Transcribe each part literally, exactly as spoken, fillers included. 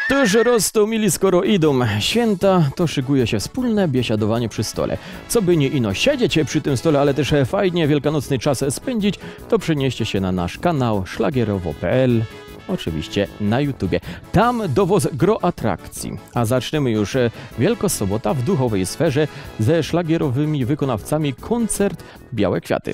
Toż roztomili skoro idą święta, to szykuje się wspólne biesiadowanie przy stole. Co by nie ino siedzieć przy tym stole, ale też fajnie wielkanocny czas spędzić, to przenieście się na nasz kanał szlagierowo kropka p l, oczywiście na YouTubie. Tam dowoz gro atrakcji. A zaczniemy już Wielka Sobota w duchowej sferze ze szlagierowymi wykonawcami koncert Białe Kwiaty.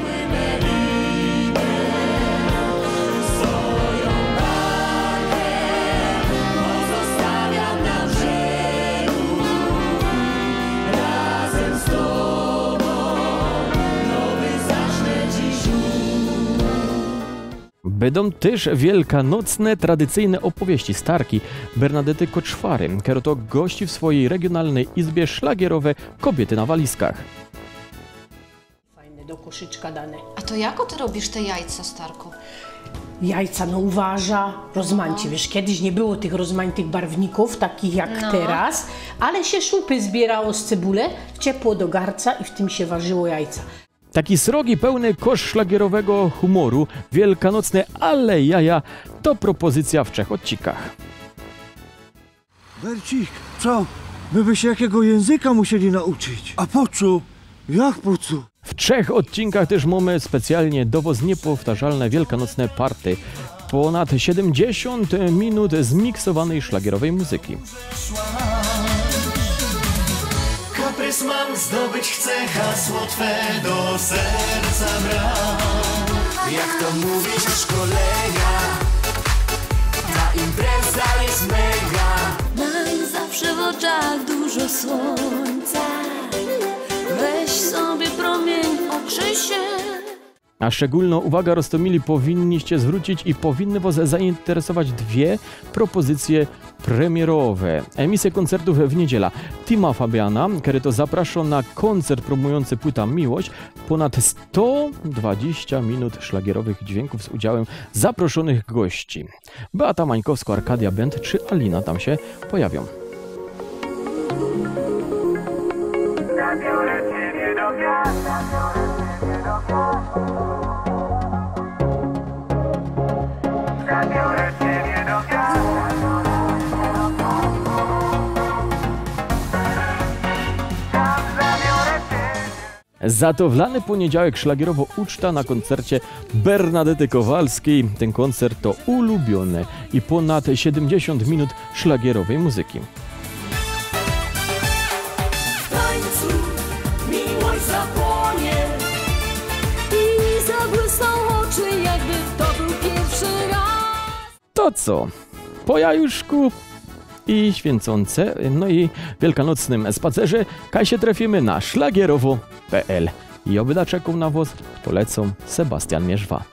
Będą też wielkanocne, tradycyjne opowieści starki Bernadety Koczwary, która to gości w swojej regionalnej izbie szlagierowe Kobiety na walizkach. Fajne do koszyczka dane. A to jako ty robisz te jajca, Starku? Jajca no uważa, rozmaicie. Wiesz, kiedyś nie było tych rozmaitych barwników, takich jak no. teraz, ale się szupy zbierało z cebulę, wciepło do garca i w tym się ważyło jajca. Taki srogi, pełny kosz szlagierowego humoru, wielkanocne ale jaja, to propozycja w trzech odcinkach. Bercik, co? My by się jakiego języka musieli nauczyć. A po co? Jak po co? W trzech odcinkach też mamy specjalnie dowoz niepowtarzalne wielkanocne party. Ponad siedemdziesiąt minut zmiksowanej szlagierowej muzyki. Kaprys mam, zdobyć chcę hasło Twe do serca bram. Jak to mówisz na szkolenia, ta impreza jest mega. Mam zawsze w oczach dużo słońca, weź sobie promień, ogrzej się. A szczególną uwagę roztomili powinniście zwrócić i powinny was zainteresować dwie propozycje premierowe. Emisje koncertów w niedziela. Tima Fabiana, który to zaprasza na koncert promujący płyta Miłość. Ponad sto dwadzieścia minut szlagierowych dźwięków z udziałem zaproszonych gości. Beata Mańkowska, Arkadia Band czy Alina tam się pojawią. Zabiorę ciebie do gwiazd, zabiorę ciebie do gwiazd. Zabiorę ciebie do gwiazd, zabiorę ciebie do gwiazd. Tam zabiorę ciebie. Za to w lany poniedziałek szlagierowo uczta na koncercie Bernadety Kowalskiej. Ten koncert to ulubiony i ponad siedemdziesiąt minut szlagierowej muzyki. Miłość zapłonie i zabłysną oczy, jakby to był pierwszy raz. To co? Po jajuszku i święconce, no i wielkanocnym spacerze, kaj się trafimy na szlagierowo kropka p l. I obyda czeką na was polecą Sebastian Mierzwa.